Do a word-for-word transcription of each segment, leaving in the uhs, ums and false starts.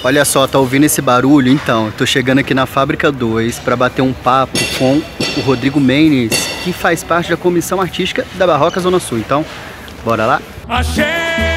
Olha só, tá ouvindo esse barulho? Então, tô chegando aqui na Fábrica dois para bater um papo com o Rodrigo Menes, que faz parte da comissão artística da Barroca Zona Sul. Então, bora lá? Axé,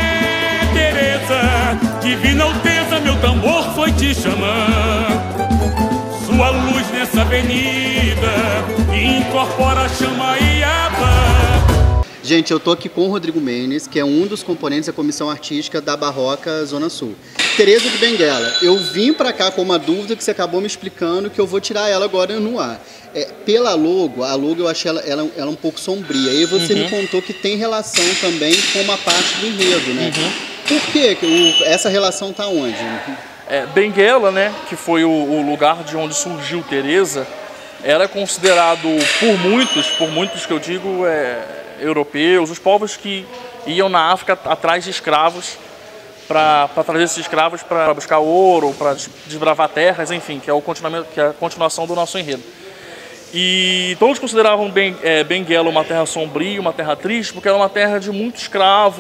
Tereza, divina alteza, meu tambor foi te chamar. Sua luz nessa avenida incorpora a chama e a paz. Gente, eu tô aqui com o Rodrigo Menes, que é um dos componentes da comissão artística da Barroca Zona Sul. Tereza de Benguela, eu vim pra cá com uma dúvida que você acabou me explicando, que eu vou tirar ela agora no ar. É, pela logo, a logo eu achei ela, ela, ela um pouco sombria. E você uhum. me contou que tem relação também com uma parte do enredo, né? Uhum. Por que o, essa relação tá onde? É, Benguela, né, que foi o, o lugar de onde surgiu Tereza, era considerado por muitos, por muitos que eu digo, é, europeus, os povos que iam na África atrás de escravos, para trazer esses escravos para buscar ouro, para desbravar terras, enfim, que é, o continuamento, que é a continuação do nosso enredo. E todos consideravam ben, é, Benguela uma terra sombria, uma terra triste, porque era uma terra de muito escravo,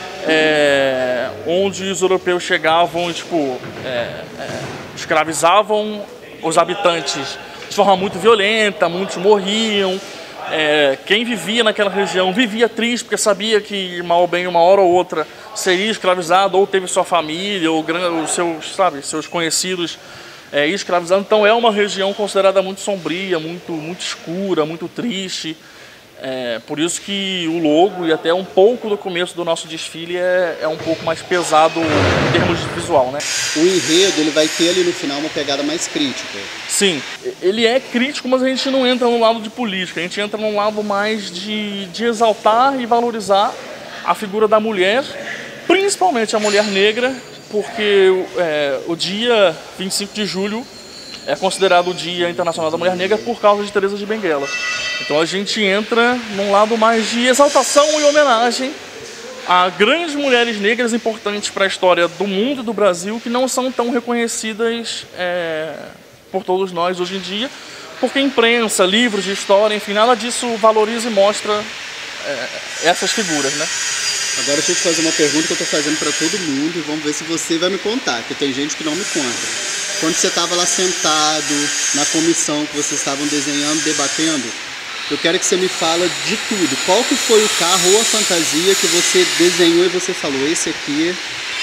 é, onde os europeus chegavam e tipo, é, é, escravizavam os habitantes de forma muito violenta, muitos morriam. É, quem vivia naquela região vivia triste porque sabia que mal ou bem uma hora ou outra seria escravizado, ou teve sua família ou os seus, sabe, seus conhecidos é, escravizados. Então é uma região considerada muito sombria, muito, muito escura, muito triste. É, por isso que o logo e até um pouco do começo do nosso desfile é, é um pouco mais pesado em termos de visual, né? O enredo ele vai ter ali no final uma pegada mais crítica. Sim, ele é crítico, mas a gente não entra no lado de política, a gente entra num lado mais de, de exaltar e valorizar a figura da mulher, principalmente a mulher negra, porque é, o dia vinte e cinco de julho é considerado o Dia Internacional da Mulher Negra por causa de Tereza de Benguela. Então a gente entra num lado mais de exaltação e homenagem a grandes mulheres negras importantes para a história do mundo e do Brasil, que não são tão reconhecidas é, por todos nós hoje em dia, porque imprensa, livros de história, enfim, nada disso valoriza e mostra é, essas figuras, né? Agora deixa eu te fazer uma pergunta que eu estou fazendo para todo mundo e vamos ver se você vai me contar, porque tem gente que não me conta. Quando você estava lá sentado na comissão que vocês estavam desenhando, debatendo, eu quero que você me fala de tudo. Qual que foi o carro ou a fantasia que você desenhou e você falou, esse aqui,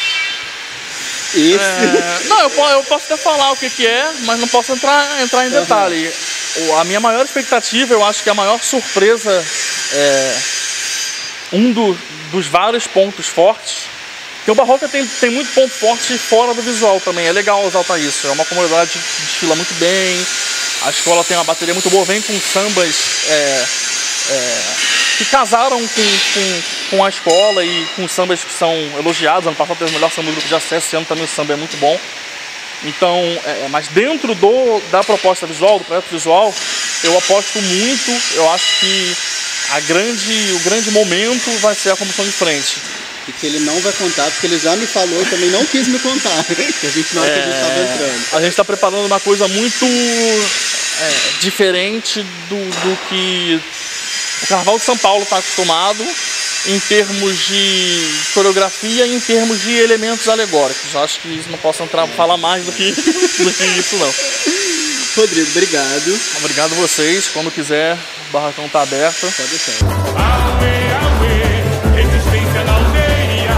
esse... É, não, eu, eu posso até falar o que, que é, mas não posso entrar, entrar em detalhe. Uhum. A minha maior expectativa, eu acho que a maior surpresa, é, um do, dos vários pontos fortes, porque o Barroca tem, tem muito ponto forte fora do visual também, é legal exaltar isso. É uma comunidade que desfila muito bem, a escola tem uma bateria muito boa, vem com sambas é, é, que casaram com, com, com a escola e com sambas que são elogiados. Ano passado teve o melhor samba do grupo de acesso, esse ano também o samba é muito bom. Então, é, mas dentro do, da proposta visual, do projeto visual, eu aposto muito, eu acho que a grande, o grande momento vai ser a comissão de frente. E que ele não vai contar, porque ele já me falou e também não quis me contar, que a gente não é... que a gente estava entrando. A gente está preparando uma coisa muito é, diferente do, do que o Carnaval de São Paulo está acostumado em termos de coreografia e em termos de elementos alegóricos. Acho que isso não posso entrar falar mais do que, do que isso, não. Rodrigo, obrigado. Obrigado a vocês. Quando quiser, o barracão está aberto. Pode deixar. Aue, aue, resistência na aldeia,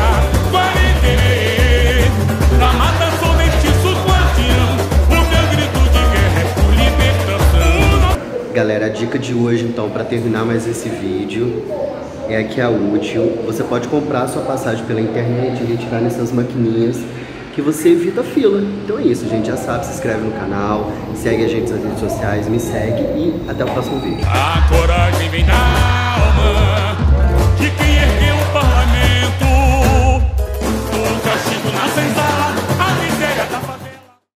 Guariterê, na mata sou mestiço guardião, o meu grito de guerra é por libertação. Galera, a dica de hoje, então, para terminar mais esse vídeo, é aqui a útil. Você pode comprar a sua passagem pela internet e retirar nessas maquininhas, que você evita fila. Então é isso, gente. Já sabe, se inscreve no canal, segue a gente nas redes sociais, me segue e até o próximo vídeo. A coragem vem na